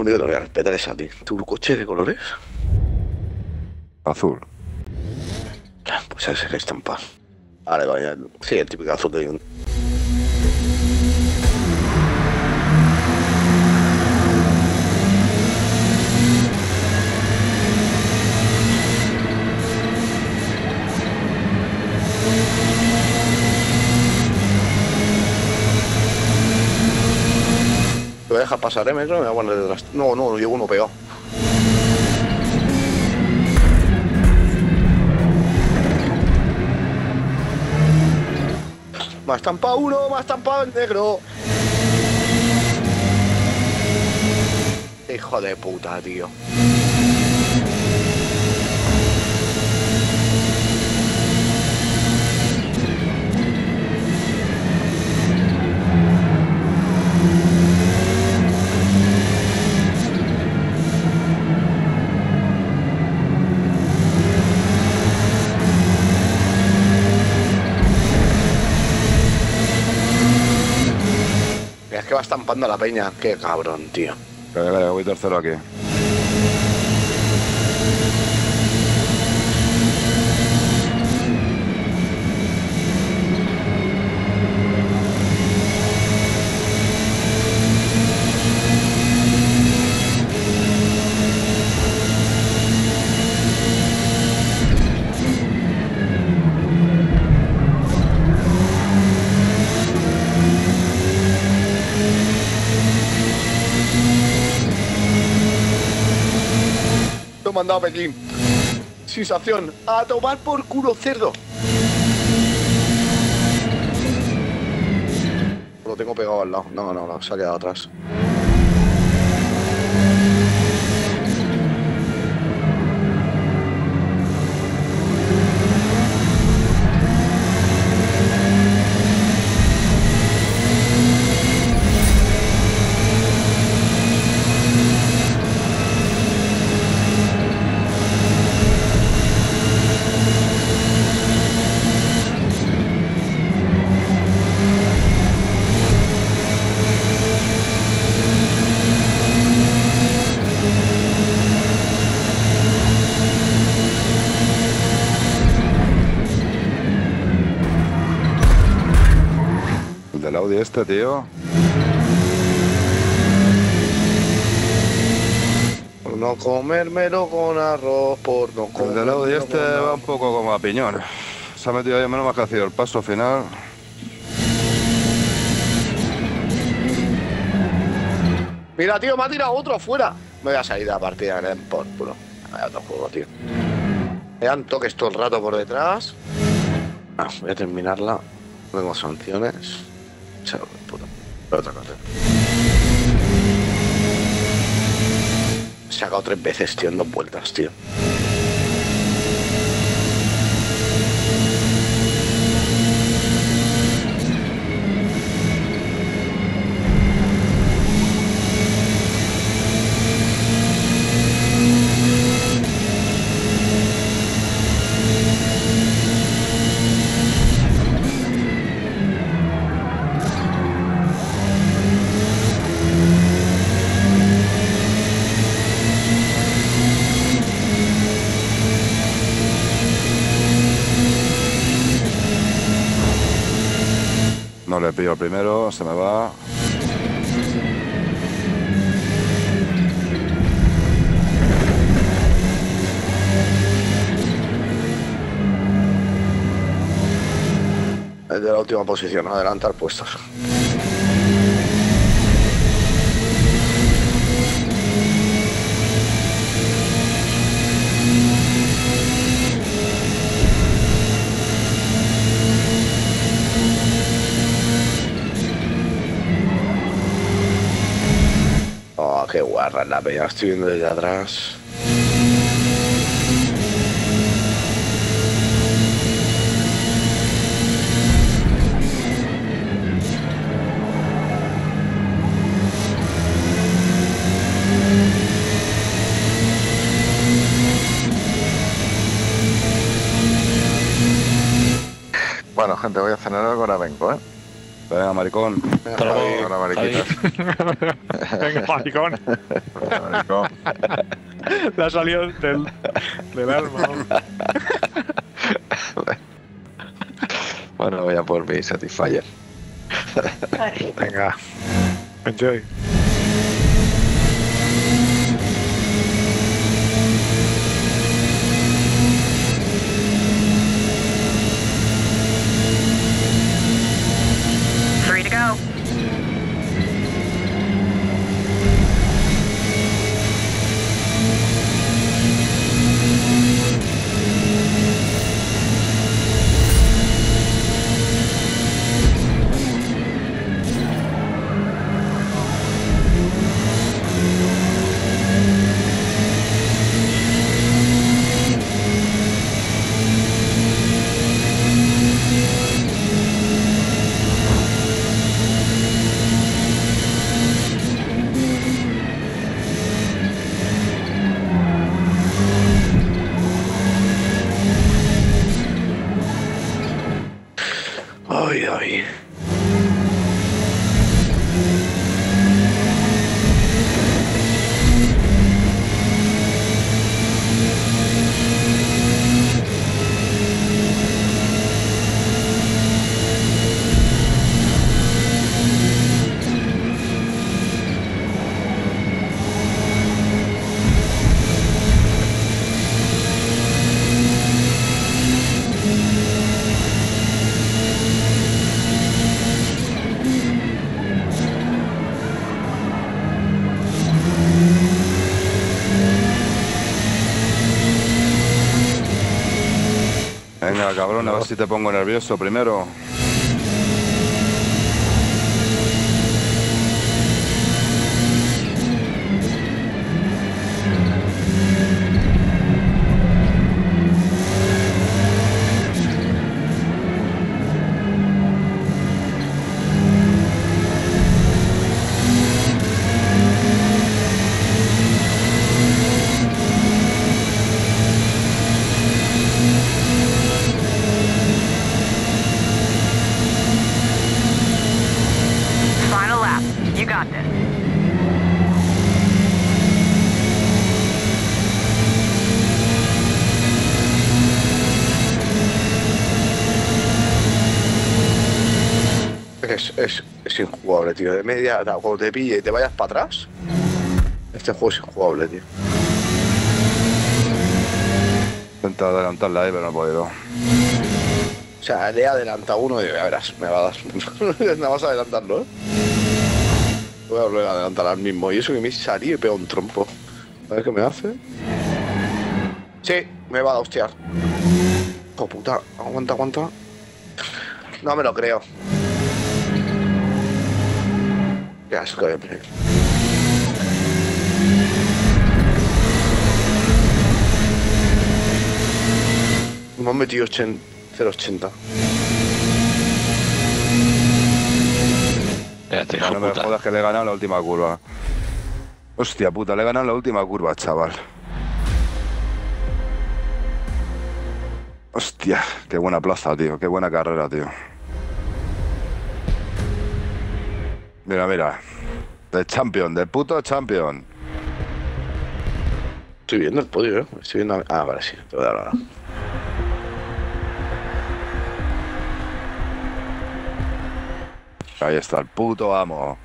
Un día te voy a respetar esa a ti. ¿Tu coche de colores? Azul. Pues ese que estampa. Vale, vaya. Sí, el típico azul de... Te voy a dejar pasar, ¿eh? Me voy a poner detrás. No, no, llevo uno pegado. Me ha estampado uno, me ha estampado el negro. Hijo de puta, tío. Es que va estampando a la peña. Qué cabrón, tío. Calla, voy tercero aquí. Lo he mandado a Pekín. Sensación. A tomar por culo, cerdo. Lo tengo pegado al lado. No, no, no, se ha quedado atrás. El Audi este, tío. Por no comérmelo con arroz, por no El comer. del Audi este va un poco como a piñón. Se ha metido ahí, menos mal que ha sido el paso final. Mira, tío, me ha tirado otro afuera. Me voy a salir de la partida, por culo. Vaya otro juego, tío. Me dan toques todo el rato por detrás. Voy a terminarla. Tengo sanciones. Chao, puta. Otra cosa. He sacado 3 veces, tío, en 2 vueltas, tío. No le pillo el primero, se me va. Es de la última posición, adelantar puestos. Oh, qué guarra la peña, estoy viendo desde atrás. Bueno, gente, voy a cenar algo, ahora vengo, ¿eh? Venga, maricón. Venga, Javi. Ahora, mariquita. Venga, maricón. Maricón. Le ha salido del alma. ¿No? Bueno, voy a por mi Satisfyer. Venga. Enjoy. Free to go. Ay, ay. Venga, cabrón, a ver si te pongo nervioso primero. Final lap. You got this. Es injugable, tío. De media, cuando te pille y te vayas para atrás, este juego es injugable, tío. He intentado adelantarla ahí, pero no he podido. O sea, le he adelantado uno y ya verás, me va a dar. Nada más adelantarlo, ¿eh? Voy a volver a adelantar al mismo. Y eso que me salí y pego un trompo. A ver qué me hace. Sí, me va a hostiar. Oh, puta. Aguanta, aguanta. No me lo creo. Qué asco de play. Me han metido 0,80. Espérate, No me jodas que le he ganado la última curva. Hostia puta, le he ganado la última curva, chaval. Hostia, qué buena plaza, tío. Qué buena carrera, tío. Mira, mira. De champion, de puto champion. Estoy viendo el podio, ¿eh? Estoy viendo... Ah, vale, sí. Te voy a dar ahora. Ahí está, el puto amo.